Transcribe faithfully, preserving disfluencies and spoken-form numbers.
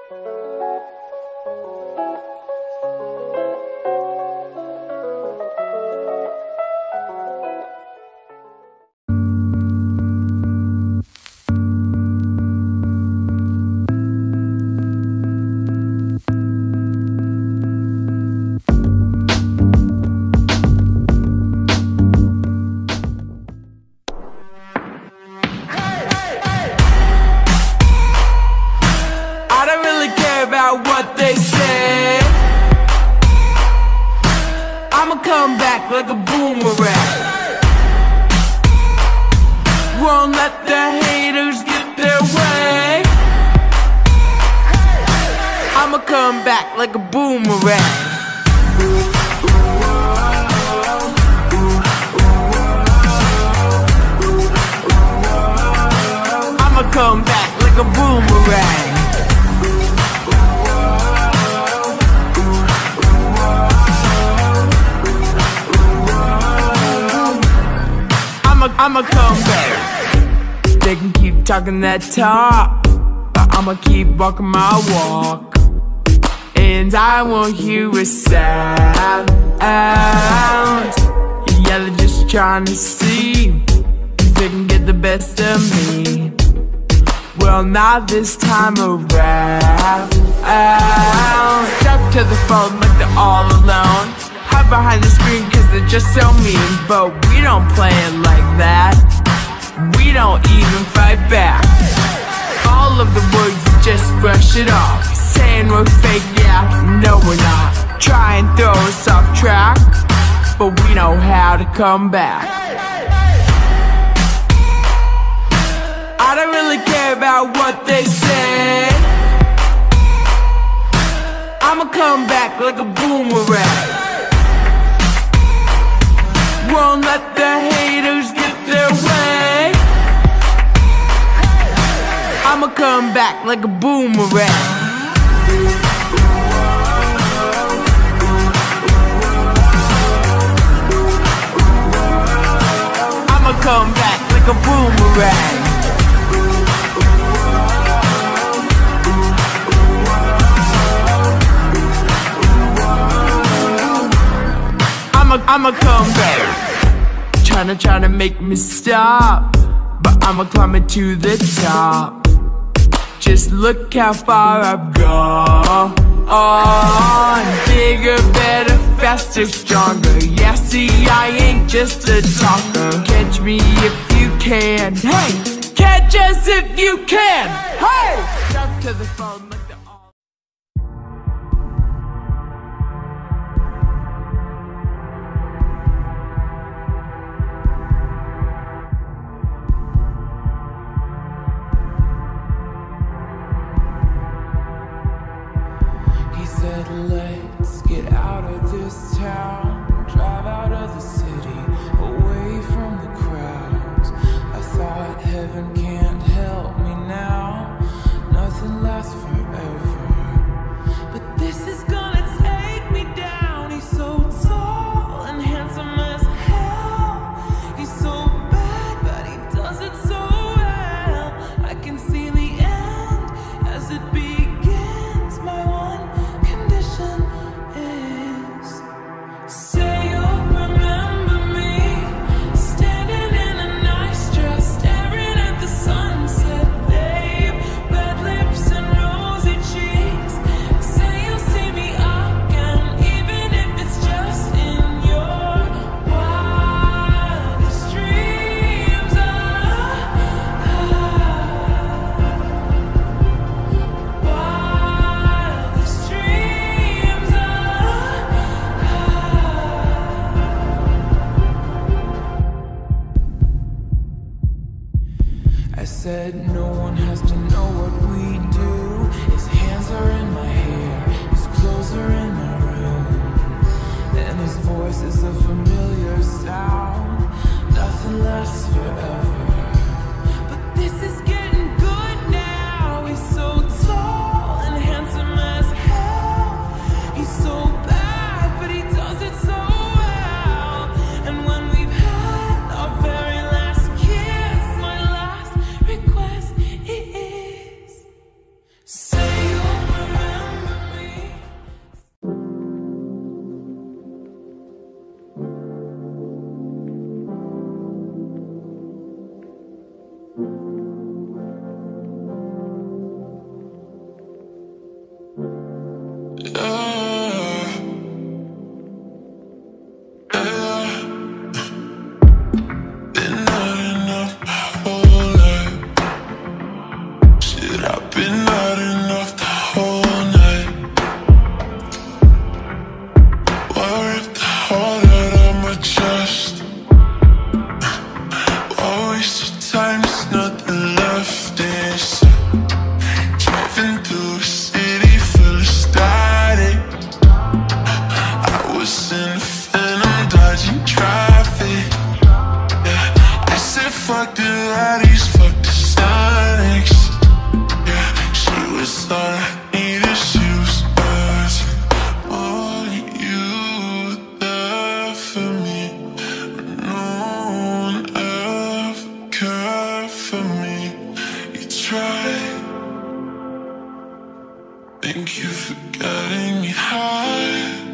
What they say, I'ma come back like a boomerang. Won't let the haters get their way. I'ma come back like a boomerang. I'ma come back like a boomerang. I'ma come back. They can keep talking that talk, but I'ma keep walking my walk. And I won't hear a sound. Yeah, they're just trying to see if they can get the best of me. Well, not this time around. Stuck to the phone like they're all alone. Hide behind the screen cause they're just so mean. But we don't play it like that. We don't even fight back. All of the words, just brush it off. Saying we're fake, yeah, no we're not. Try and throw us off track, but we know how to come back. I don't really care about what they say. I'ma come back like a boomerang. Won't let the haters get their way. I'ma come back like a boomerang. I'ma come back like a boomerang. I'ma, I'ma come back. Tryna, tryna make me stop, but I'ma climb it to the top. Just look how far I've gone. Bigger, better, faster, stronger. Yeah, see, I ain't just a talker. Catch me if you can. Hey, catch us if you can. Hey, stuck to the phone like the all. He said, let's get out of this town, drive out of the city, away from the crowds. I thought heaven can't help me now, nothing lasts forever. But this is gonna take me down. He's so tall and handsome as hell. He's so bad, but he does it so well. I can see the end as it begins. My one condition is, say you'll remember me, standing in a nice dress, staring at the sunset, babe, red lips and rosy cheeks. Say you'll see me again, even if it's just in your wildest dreams. Ah, ah, wildest dreams. Ah, ah. I said no one has to know what we do. His hands are in my hair, his clothes are in my room, and his voice is a familiar sound. Nothing lasts forever, but this is getting good now. He's so tall and handsome as hell. He's so bad, but he does it so well. And when we've had our very last kiss, my last request is, say you'll try. Think you're forgetting me high.